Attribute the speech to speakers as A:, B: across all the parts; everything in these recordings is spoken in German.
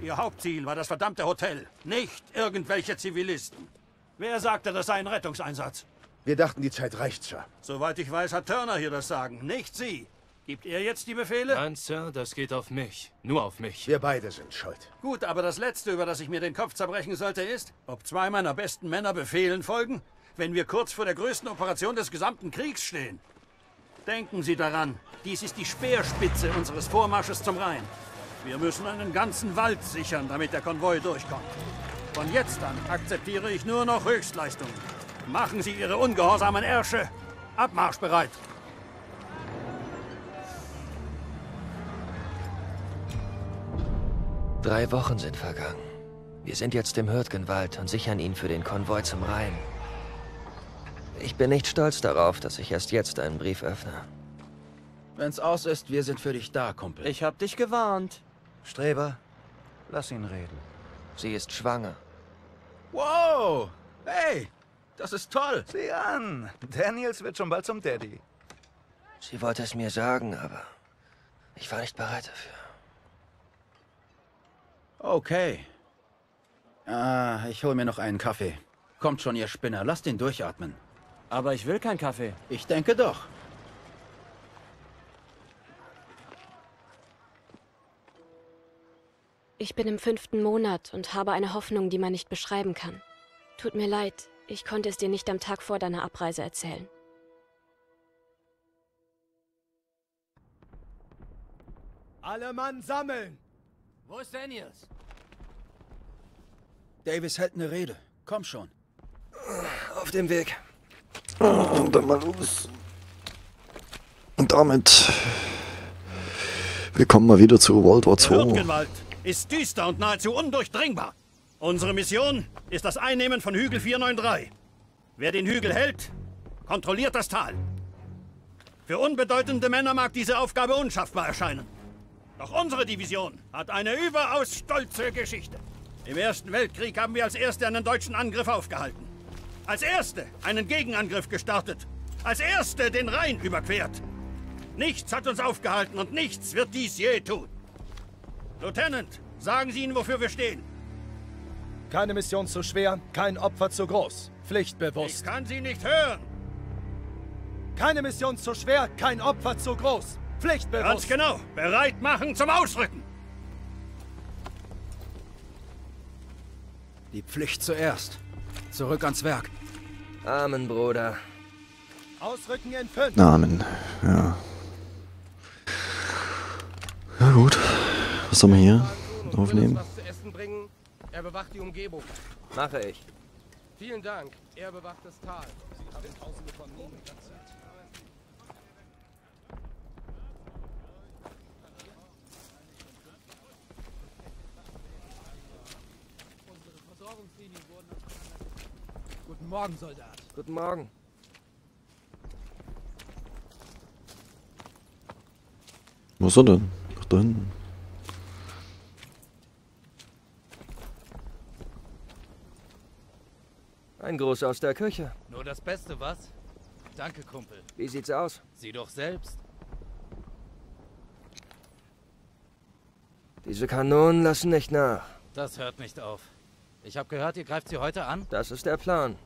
A: Ihr Hauptziel war das verdammte Hotel, nicht irgendwelche Zivilisten. Wer sagte, das sei ein Rettungseinsatz?
B: Wir dachten, die Zeit reicht schon.
A: Soweit ich weiß, hat Turner hier das Sagen, nicht Sie. Gibt er jetzt die Befehle?
C: Nein, Sir, das geht auf mich. Nur auf mich.
B: Wir beide sind schuld.
A: Gut, aber das Letzte, über das ich mir den Kopf zerbrechen sollte, ist, ob zwei meiner besten Männer Befehlen folgen, wenn wir kurz vor der größten Operation des gesamten Kriegs stehen. Denken Sie daran, dies ist die Speerspitze unseres Vormarsches zum Rhein. Wir müssen einen ganzen Wald sichern, damit der Konvoi durchkommt. Von jetzt an akzeptiere ich nur noch Höchstleistungen. Machen Sie Ihre ungehorsamen Ärsche abmarschbereit.
D: Drei Wochen sind vergangen. Wir sind jetzt im Hürtgenwald und sichern ihn für den Konvoi zum Rhein. Ich bin nicht stolz darauf, dass ich erst jetzt einen Brief öffne.
E: Wenn's aus ist, wir sind für dich da, Kumpel.
F: Ich hab dich gewarnt.
G: Streber, lass ihn reden.
D: Sie ist schwanger.
E: Wow! Hey, das ist toll.
G: Sieh an, Daniels wird schon bald zum Daddy.
D: Sie wollte es mir sagen, aber ich war nicht bereit dafür.
E: Okay. Ich hol mir noch einen Kaffee. Kommt schon, ihr Spinner, lasst ihn durchatmen.
F: Aber ich will keinen Kaffee.
E: Ich denke doch.
H: Ich bin im 5. Monat und habe eine Hoffnung, die man nicht beschreiben kann. Tut mir leid, ich konnte es dir nicht am Tag vor deiner Abreise erzählen.
F: Alle Mann sammeln! Wo ist Daniels?
E: Davis hält eine Rede. Komm schon.
D: Auf dem Weg.
I: Und dann mal los. Und damit willkommen mal wieder zu World War
A: Der
I: II.
A: Hürtgenwald ist düster und nahezu undurchdringbar. Unsere Mission ist das Einnehmen von Hügel 493. Wer den Hügel hält, kontrolliert das Tal. Für unbedeutende Männer mag diese Aufgabe unschaffbar erscheinen. Doch unsere Division hat eine überaus stolze Geschichte. Im Ersten Weltkrieg haben wir als Erste einen deutschen Angriff aufgehalten. Als Erste einen Gegenangriff gestartet. Als Erste den Rhein überquert. Nichts hat uns aufgehalten und nichts wird dies je tun. Lieutenant, sagen Sie ihnen, wofür wir stehen.
F: Keine Mission zu schwer, kein Opfer zu groß. Pflichtbewusst.
A: Ich kann Sie nicht hören.
F: Keine Mission zu schwer, kein Opfer zu groß. Pflichtbewusst.
A: Ganz genau. Bereit machen zum Ausrücken.
E: Die Pflicht zuerst. Zurück ans Werk.
D: Amen, Bruder.
F: Ausrücken in 5.
I: Namen, ja. Ja gut. Was soll man hier aufnehmen?
J: Was zu essen bringen. Er bewacht die Umgebung.
D: Mache ich.
J: Vielen Dank. Er bewacht das Tal. Sie haben Tausende von Minen platziert.
F: Guten Morgen, Soldat.
D: Guten Morgen.
I: Wo ist er denn? Ach, da hinten.
D: Ein Gruß aus der Küche.
J: Nur das Beste, was? Danke, Kumpel.
D: Wie sieht's aus?
J: Sieh doch selbst.
D: Diese Kanonen lassen nicht nach.
J: Das hört nicht auf. Ich habe gehört, ihr greift sie heute an.
D: Das ist der Plan.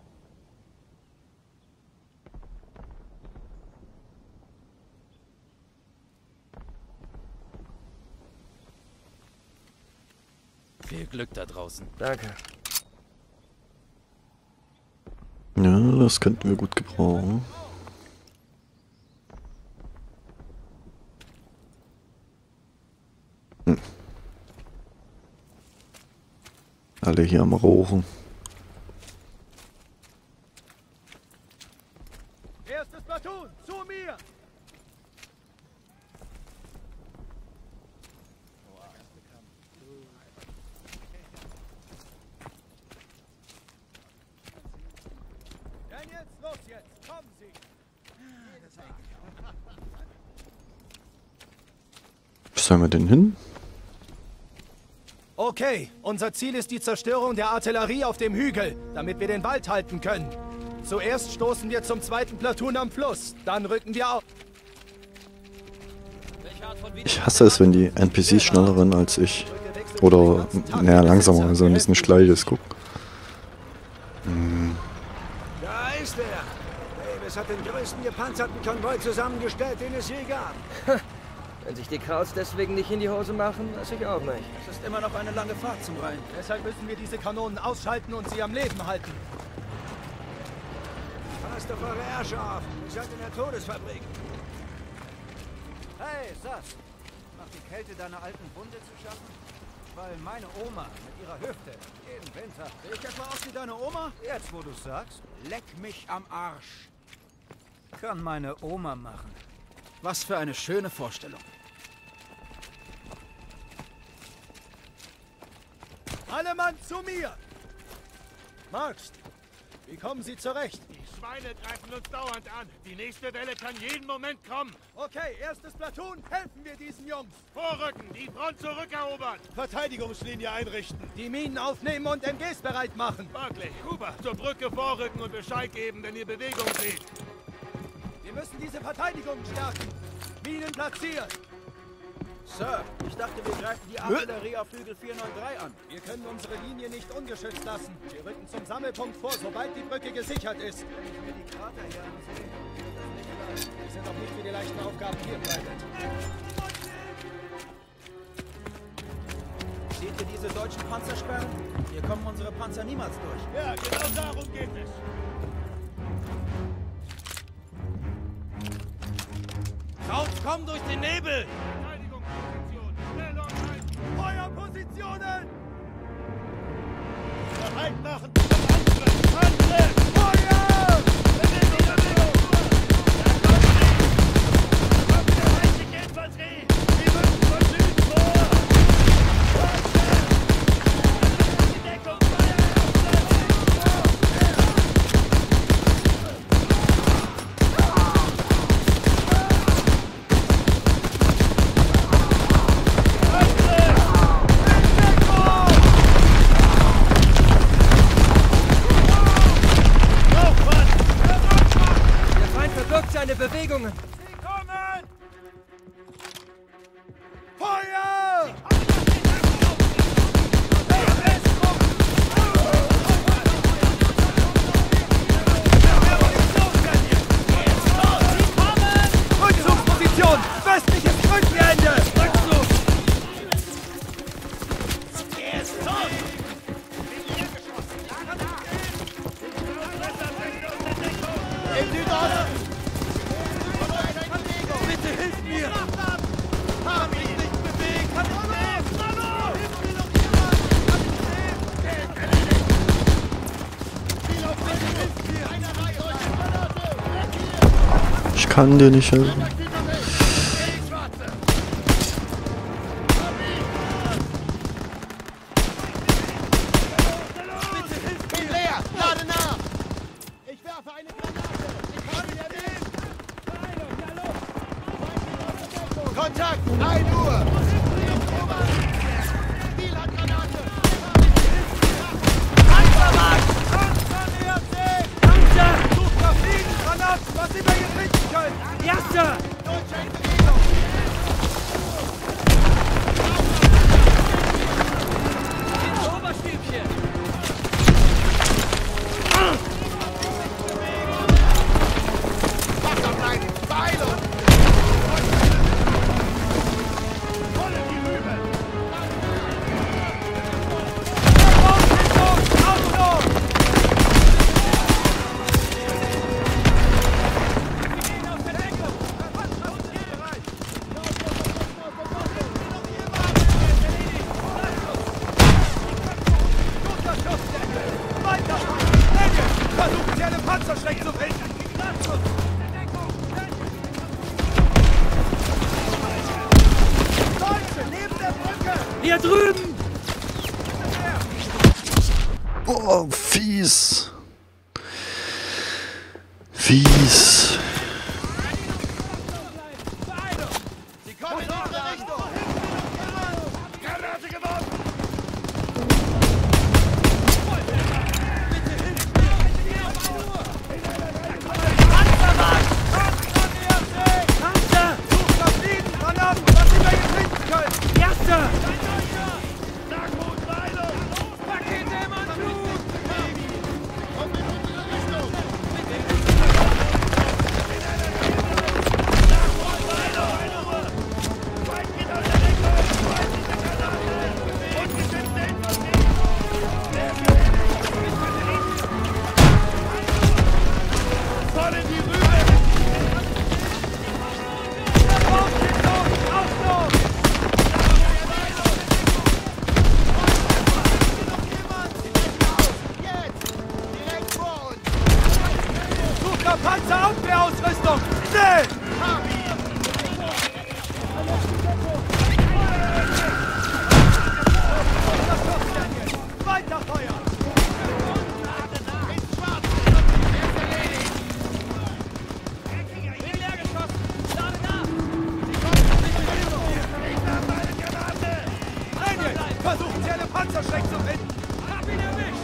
J: Viel Glück da draußen.
D: Danke.
I: Ja, das könnten wir gut gebrauchen. Alle hier am Rauchen.
F: Erstes Platoon, zu mir! Daniels, los jetzt! Kommen Sie!
I: Wo sollen wir denn hin?
F: Okay, unser Ziel ist die Zerstörung der Artillerie auf dem Hügel, damit wir den Wald halten können. Zuerst stoßen wir zum 2. Platoon am Fluss, dann rücken wir auf.
I: Ich hasse es, wenn die NPCs schneller rennen als ich. Oder, naja, langsamer, also ein bisschen gleiches. Guck.
K: Da ist er. Davis hat den größten gepanzerten Konvoi zusammengestellt, den es je gab.
D: Wenn sich die Krauts deswegen nicht in die Hose machen, weiß ich auch nicht.
E: Es ist immer noch eine lange Fahrt zum Rhein.
F: Deshalb müssen wir diese Kanonen ausschalten und sie am Leben halten.
K: Passt auf eure Ärsche auf. Ihr seid in der Todesfabrik.
G: Hey, Sass. Macht die Kälte deiner alten Wunde zu schaffen? Weil meine Oma mit ihrer Hüfte jeden Winter...
E: Sehe ich etwa aus wie deine Oma?
G: Jetzt, wo du's sagst, leck mich am Arsch. Kann meine Oma machen.
E: Was für eine schöne Vorstellung.
F: Alle Mann zu mir! Marx, wie kommen Sie zurecht?
L: Die Schweine greifen uns dauernd an. Die nächste Welle kann jeden Moment kommen.
F: Okay, erstes Platoon, helfen wir diesen Jungs.
L: Vorrücken, die Front zurückerobern.
F: Verteidigungslinie einrichten. Die Minen aufnehmen und MGs bereit machen.
L: Barclay, Huber, zur Brücke vorrücken und Bescheid geben, wenn ihr Bewegung seht.
F: Wir müssen diese Verteidigung stärken. Minen platziert.
E: Sir, ich dachte, wir greifen die Artillerie auf Hügel 493 an.
F: Wir können unsere Linie nicht ungeschützt lassen. Wir rücken zum Sammelpunkt vor, sobald die Brücke gesichert ist.
G: Wenn ich mir die Krater hier ansehe,
F: Wir sind auch nicht für die leichten Aufgaben hier, Private.
E: Seht ihr diese deutschen Panzersperren? Hier kommen unsere Panzer niemals durch.
L: Ja, genau darum geht es.
F: Krauts, komm durch den Nebel!
L: Verteidigungsposition. Schnell dort rein.
F: Feuerpositionen!
L: Bereit machen zum Angriff. Angriff!
F: Feuer!
L: Bewegung, Bewegung! Da kommt der weiße Infanterie! Die müssen von Süden vor! Die Deckung, Feuer!
D: Seine Bewegungen.
L: Sie kommen!
F: Feuer! Rückzugsposition! Westliches Brückenende! Rückzug!
L: Er ist tot! Niedergeschossen!
F: Im Südosten! Bitte hilf mir! Hab mich nicht bewegt!
I: Ich kann dir nicht helfen.
F: Kontakt! 1 Uhr! Panzermarsch! Panzer nähert sich! Panzer! Sucht nach Fliegen! Granaten! Was immer ihr finden könnt! Erster! Deutsche in Bewegung!
D: Ins Oberstübchen!
F: Wacker bleiben! Beeilung! Versuchen Sie einen Panzerschreck zu finden! Deutsche, neben der Brücke!
D: Hier drüben!
I: Boah, fies. Fies.
F: Sie kommen in unsere Richtung!
L: Granate geworfen!
F: Panzermarsch! Panzer nähert sich! Panzer! Sucht nach Fliegen! Granaten! Was immer ihr finden könnt!
D: Erster!
L: Da
F: Versuchen Sie, eine Panzerschreck zu finden! Hab ihn erwischt!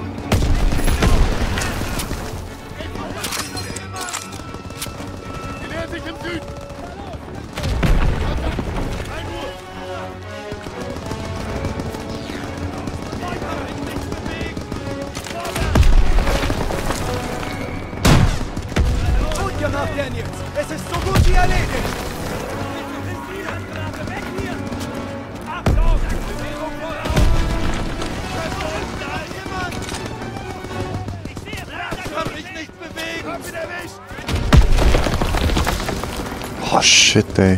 L: Sie nähern sich im Süden! Einwurf!
F: Gut gemacht, Daniels! Es ist so gut wie erledigt!
L: Achtung! Bewegung voraus! Da ist jemand! Ich sehe es! Ich kann mich nicht bewegen! Hab ihn erwischt!
I: Oh shit, ey.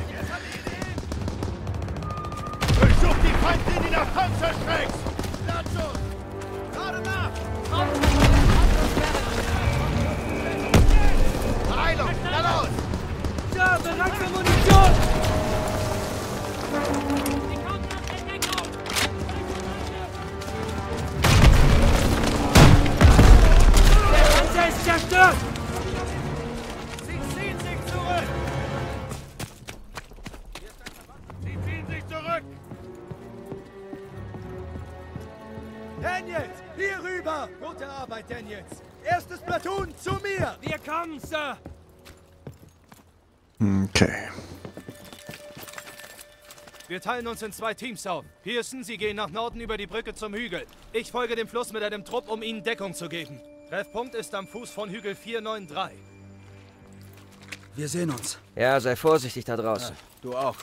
L: Durchsucht die Feindlinie nach Panzerschrecks! Startschuss! Gerade nach! Heilung! Dann aus!
J: Ja, bereit für Munition! Der Panzer ist zerstört!
L: Sie ziehen sich zurück! Sie ziehen sich zurück!
F: Daniels, hier rüber! Gute Arbeit, Daniels! Erstes Platoon, zu mir!
J: Wir kommen, Sir!
I: Okay.
F: Wir teilen uns in 2 Teams auf. Pearson, Sie gehen nach Norden über die Brücke zum Hügel. Ich folge dem Fluss mit einem Trupp, um Ihnen Deckung zu geben. Treffpunkt ist am Fuß von Hügel 493.
E: Wir sehen uns.
D: Ja, sei vorsichtig da draußen.
E: Ja, du auch.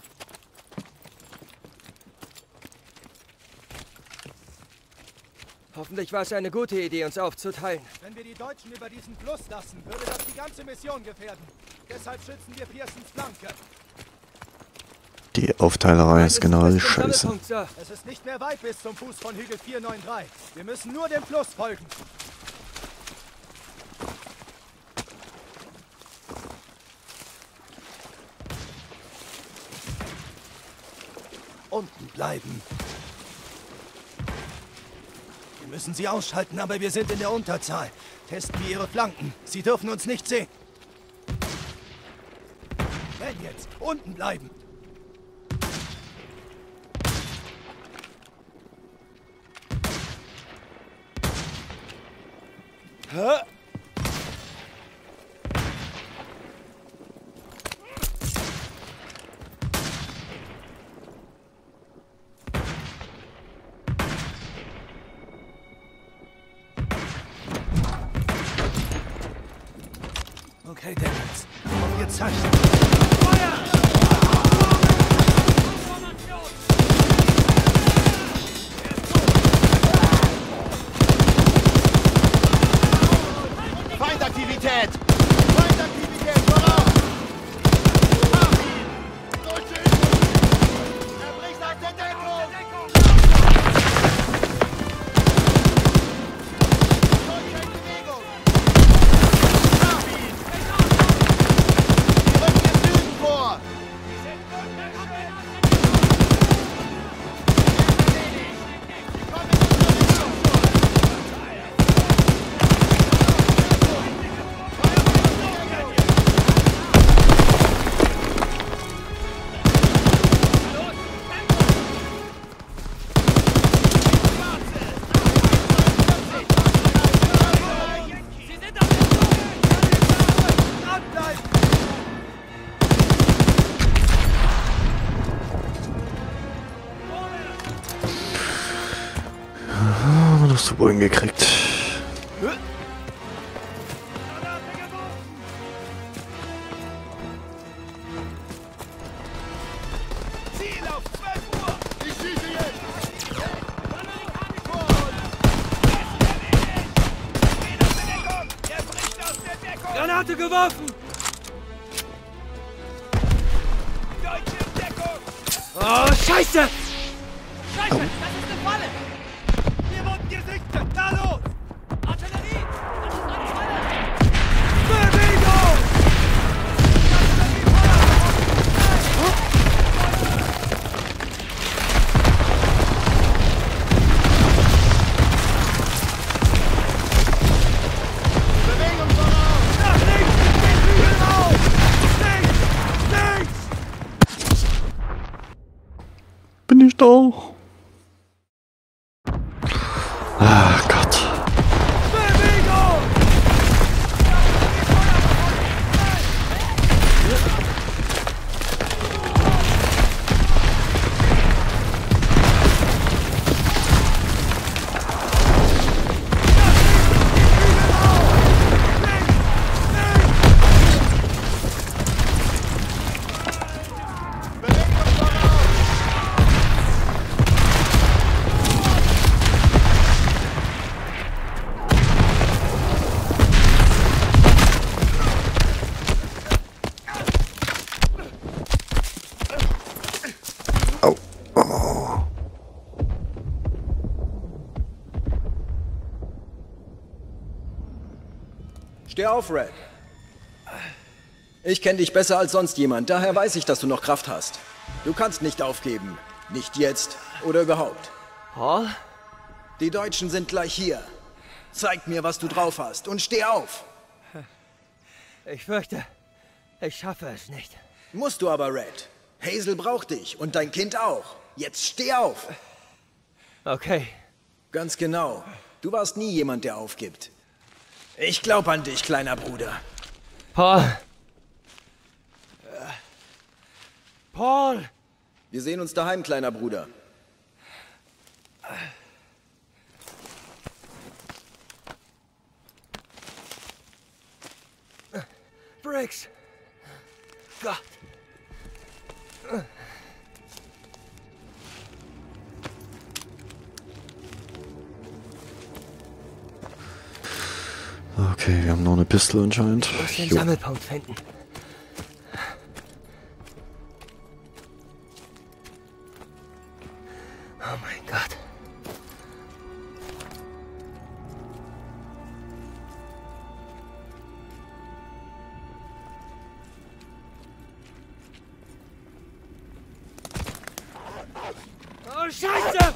D: Hoffentlich war es eine gute Idee, uns aufzuteilen.
F: Wenn wir die Deutschen über diesen Fluss lassen, würde das die ganze Mission gefährden. Deshalb schützen wir Pearsons Flanke.
I: Die Aufteilerei ist generell scheiße.
F: Es ist nicht mehr weit bis zum Fuß von Hügel 493. Wir müssen nur dem Fluss folgen. Unten bleiben. Wir müssen sie ausschalten, aber wir sind in der Unterzahl. Testen wir ihre Flanken. Sie dürfen uns nicht sehen. Wenn jetzt, unten bleiben. Hä? Okay, Daniels. Auf Ihr Zeichen. Feuer!
L: Feindaktivität! Feindaktivität, voraus! Deutsche Hilfe! Er bricht aus der Deckung! Deutsche in Bewegung! Sie rücken im Süden vor!
I: Haben wir das zu Boden gekriegt.
L: Ziel auf 12 Uhr! Ich schieße jetzt! Er bricht aus der Deckung!
J: Granate geworfen!
L: Deutsche in Deckung!
J: Oh, Scheiße!
L: Scheiße, das ist eine Falle! Wir wurden gesichtet! Na los! Artillerie! Das ist eine Falle!
F: Bewegung!
L: Bewegung voraus!
F: Nach links! Den Hügel auf! Links! Links!
I: Bin ich da? Ah, Gott.
M: Steh auf, Red. Ich kenne dich besser als sonst jemand, daher weiß ich, dass du noch Kraft hast. Du kannst nicht aufgeben. Nicht jetzt oder überhaupt.
D: Paul?
M: Die Deutschen sind gleich hier. Zeig mir, was du drauf hast und steh auf.
N: Ich fürchte, ich schaffe es nicht.
M: Musst du aber, Red. Hazel braucht dich und dein Kind auch. Jetzt steh auf.
N: Okay.
M: Ganz genau. Du warst nie jemand, der aufgibt. Ich glaub an dich, kleiner Bruder.
N: Paul! Paul!
M: Wir sehen uns daheim, kleiner Bruder.
N: Briggs! Gott!
I: Okay, wir haben noch eine Pistole anscheinend.
N: Ich muss den
I: Jo.
N: Sammelpunkt finden. Oh mein Gott. Oh Scheiße!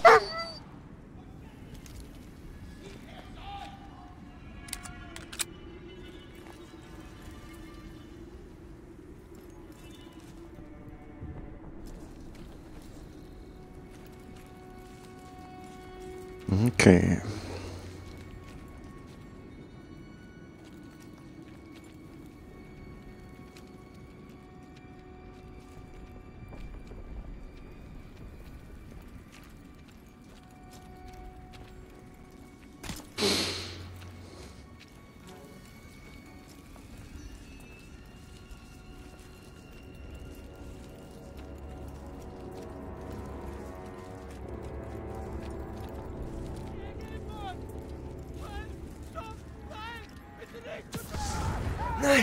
I: Okay.
N: Nein!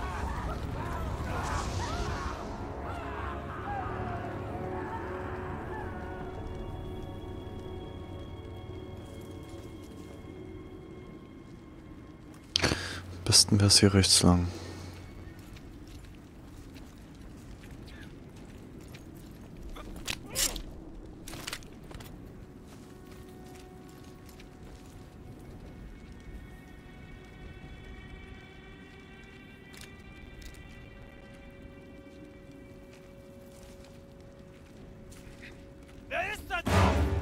I: Am besten wäre es hier rechts lang.
L: Wer ist das?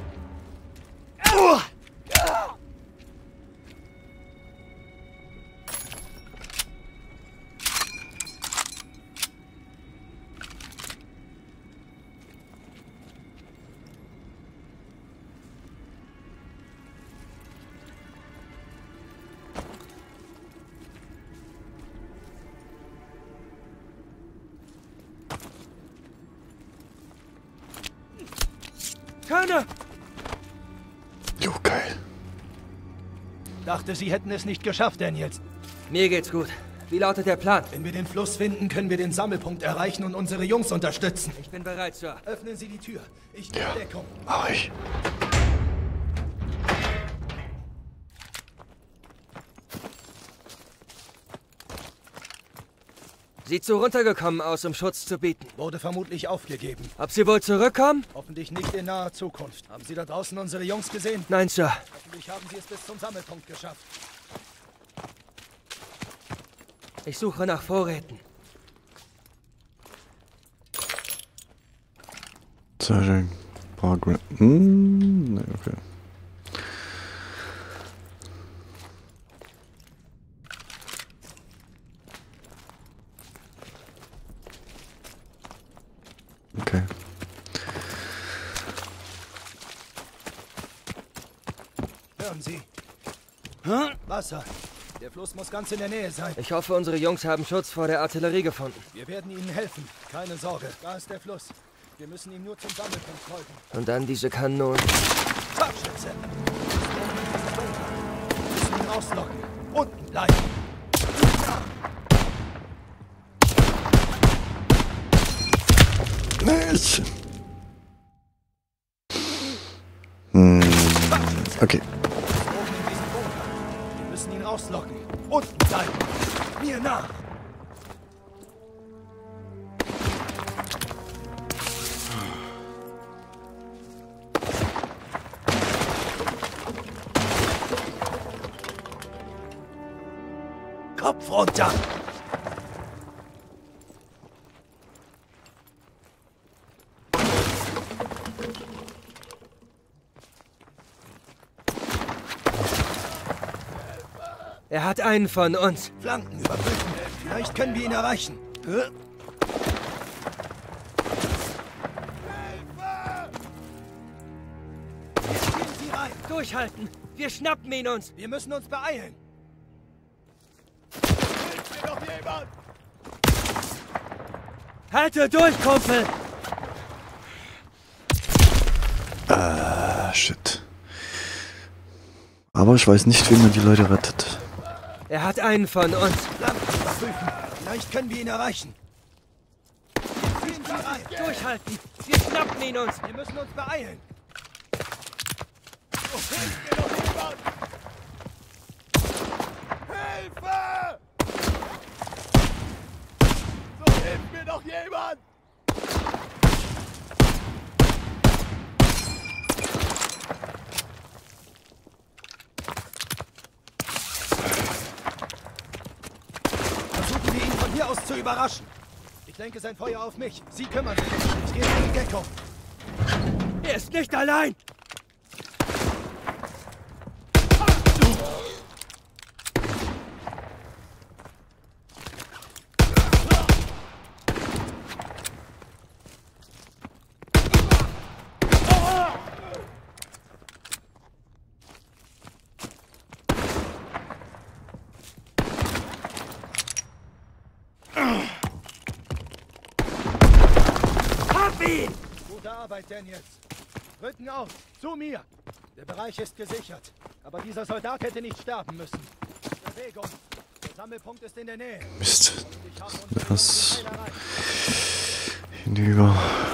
N: Turner!
I: Jo, geil.
F: Dachte, Sie hätten es nicht geschafft, Daniels.
N: Mir geht's gut. Wie lautet der Plan?
F: Wenn wir den Fluss finden, können wir den Sammelpunkt erreichen und unsere Jungs unterstützen.
N: Ich bin bereit, Sir.
F: Öffnen Sie die Tür. Ich gebe Deckung.
I: Mach ich.
N: Sieht so runtergekommen aus, um Schutz zu bieten.
F: Wurde vermutlich aufgegeben.
N: Ob sie wohl zurückkommen?
F: Hoffentlich nicht in naher Zukunft. Haben Sie da draußen unsere Jungs gesehen?
N: Nein, Sir.
F: Hoffentlich haben Sie es bis zum Sammelpunkt geschafft.
N: Ich suche nach Vorräten.
I: Sehr schön. Ne, okay.
F: Hören Sie. Wasser. Der Fluss muss ganz in der Nähe sein.
D: Ich hoffe, unsere Jungs haben Schutz vor der Artillerie gefunden.
F: Wir werden Ihnen helfen. Keine Sorge. Da ist der Fluss. Wir müssen ihm nur zum Sammelpunkt folgen.
D: Und dann diese Kanonen.
F: Scharfschütze! Wir müssen ihn auslocken. Unten bleiben.
I: Nice. Okay.
F: Wir müssen ihn rauslocken. Unten bleiben. Mir nach. Kopf runter.
N: Er hat einen von uns.
F: Flanken überbrücken. Vielleicht können wir ihn erreichen. Gehen Sie rein.
N: Durchhalten. Wir schnappen ihn uns.
F: Wir müssen uns beeilen.
L: Hilft mir doch jemand!
N: Halte durch, Kumpel.
I: Shit. Aber ich weiß nicht, wie man die Leute rettet.
N: Er hat einen von uns.
F: Flanken überprüfen. Vielleicht können wir ihn erreichen. Ziehen Sie rein.
N: Durchhalten. Wir schnappen ihn uns.
F: Wir müssen uns beeilen.
L: Hilft mir doch jemand! Hilfe! So, hilft mir doch jemand!
F: Versuchen wir ihn von hier aus zu überraschen. Ich lenke sein Feuer auf mich. Sie kümmern sich. Ich gehe in die Deckung.
N: Er ist nicht allein.
F: Gute Arbeit, Daniels. Rücken auf. Zu mir. Der Bereich ist gesichert. Aber dieser Soldat hätte nicht sterben müssen. Bewegung. Der Sammelpunkt ist in der Nähe.
I: Mist. Das hinüber.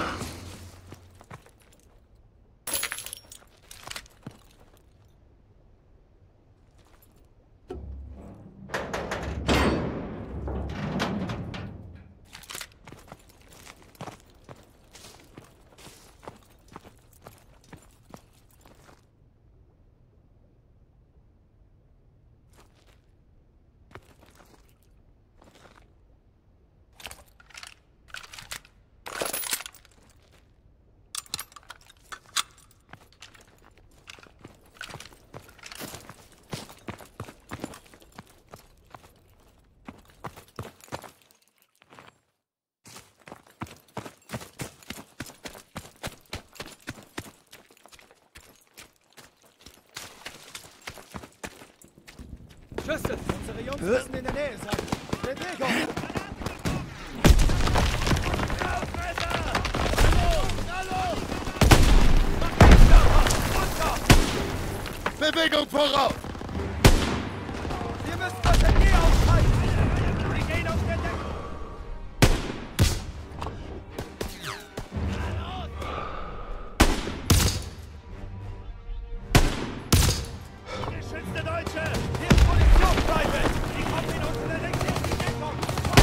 N: Schüsse!
F: Unsere Jungs müssen in der Nähe sein. Bewegung!
L: Bewegung voraus!
F: Wir müssen das Energie ausschalten! Wir gehen auf der Deckung!
L: Geschützte Deutsche!
F: Hier ist Munition bleiben! Die kommen in unsere Richtung! Die Deckung!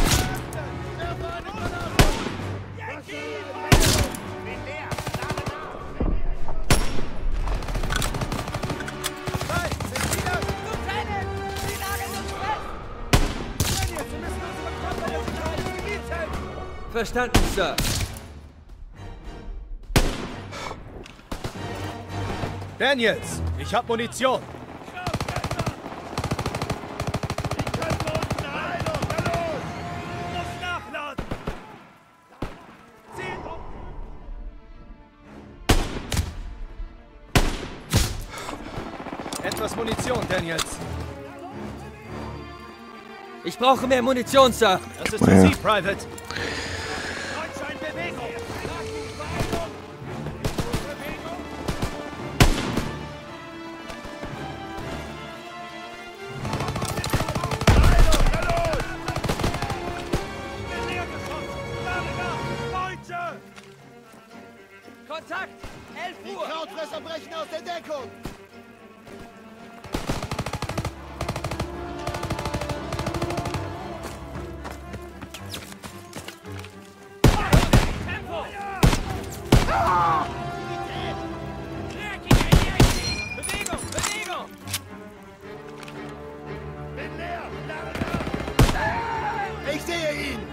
F: Nein, sind Sie das?
L: Lieutenant! Sie nageln uns fest!
F: Daniels, wir müssen unsere Körper in sicheren Gebiet halten!
N: Verstanden, Sir.
F: Daniels, ich hab Munition. Etwas Munition, Daniels.
N: Ich brauche mehr Munition, Sir.
F: Das ist für Sie, Private.
L: Kontakt! 11 Uhr!
K: Die Krautfresser brechen aus der Deckung!
L: Tempo! Bewegung! Bewegung!
K: Bin leer! Ich sehe ihn!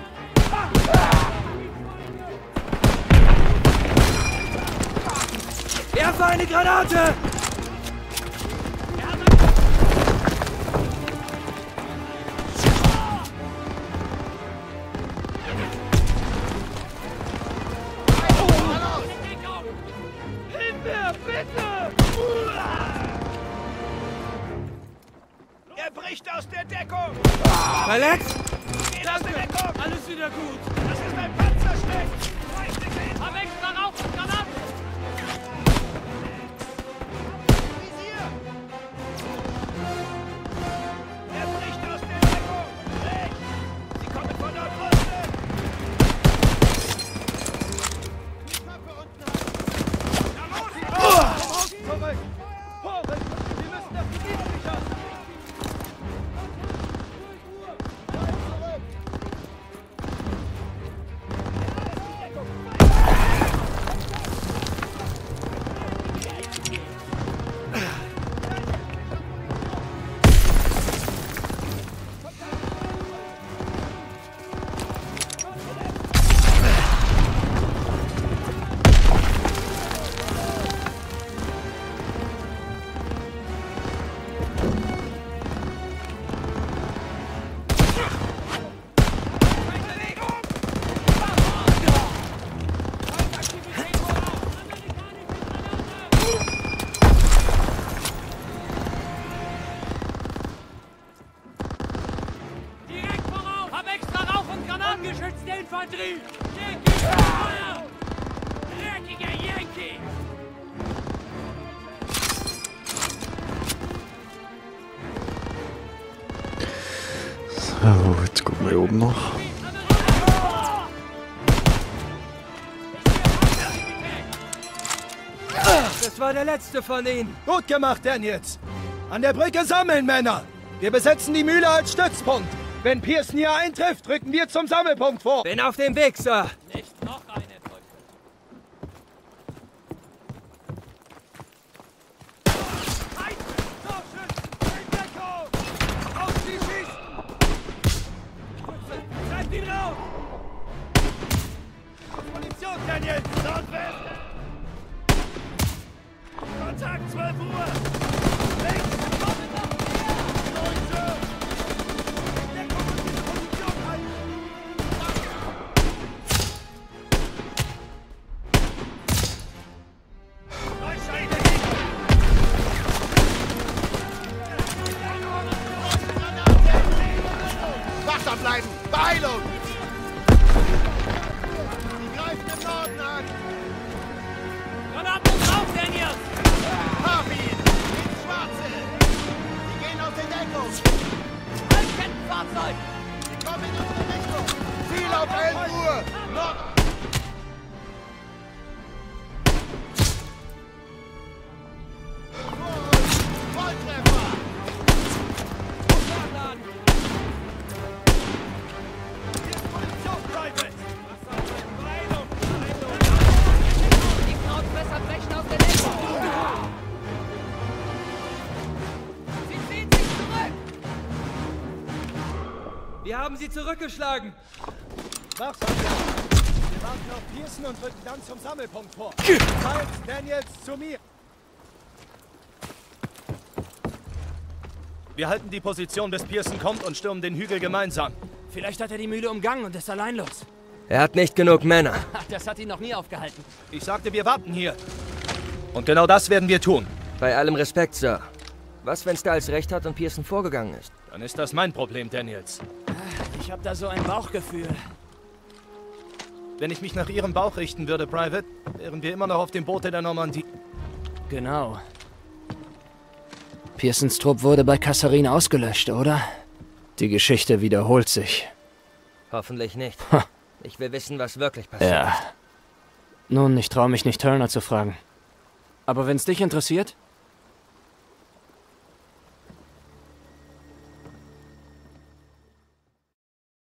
N: Werfe eine Granate!
L: Hilfe, bitte!
K: Er bricht aus der Deckung!
N: Verletzt?
K: Geht aus der Deckung!
L: Alles wieder gut!
K: Das ist ein Panzerstück!
L: Hab extra rauf und Granaten!
K: Er bricht aus der Deckung! Rechts! Sie kommen von Nordosten! Die Waffe unten halten!
F: Zurück! Vorrücken! Wir müssen das Gebiet sichern!
L: Direkt vorauf! Hab extra Rauch und Granaten! Geschützte Infanterie! Yankee! Feuer! Dreckiger Yankee!
I: So, jetzt gucken wir hier oben noch.
N: Das war der letzte von ihnen.
F: Gut gemacht, Daniels. An der Brücke sammeln, Männer. Wir besetzen die Mühle als Stützpunkt. Wenn Pearson hier eintrifft, rücken wir zum Sammelpunkt vor.
N: Bin auf dem Weg, Sir.
L: Nicht noch eine, Teufel!
K: Auf sie schießen! Treibt ihn raus! Munition, Daniel! Nordwest! Kontakt, 12 Uhr! Links! Deutsche! Deckung und diese Position halten! Wachsam bleiben! Beeilung! Die greifen im Norden an!
L: Granaten drauf, Daniels!
K: Hab ihn! Ins Schwarze! Sie gehen aus der Deckung!
L: Kettenfahrzeug!
K: Sie kommen in unsere Richtung! Ziel auf 11 Uhr! Nord... Volltreffer! Hier ist Munition, Private! Beeilung!
L: Die Krautfresser brechen aus der Deckung! Sie ziehen sich zurück!
N: Wir haben sie zurückgeschlagen.
F: Wachsam bleiben. Wir warten auf Pearson und rücken dann zum Sammelpunkt vor. Halt, Daniels, zu mir. Wir halten die Position, bis Pearson kommt und stürmen den Hügel gemeinsam.
L: Vielleicht hat er die Mühle umgangen und ist allein los.
N: Er hat nicht genug Männer.
L: Das hat ihn noch nie aufgehalten.
F: Ich sagte, wir warten hier. Und genau das werden wir tun.
N: Bei allem Respekt, Sir.
D: Was, wenn Styles recht hat und Pearson vorgegangen ist?
C: Dann ist das mein Problem, Daniels.
L: Ich habe da so ein Bauchgefühl.
F: Wenn ich mich nach Ihrem Bauch richten würde, Private, wären wir immer noch auf dem Boote der Normandie.
L: Genau. Pearsons Trupp wurde bei Kasserine ausgelöscht, oder? Die Geschichte wiederholt sich.
D: Hoffentlich nicht. Ich will wissen, was wirklich passiert ist.
L: Nun, ich traue mich nicht, Turner zu fragen. Aber wenn es dich interessiert,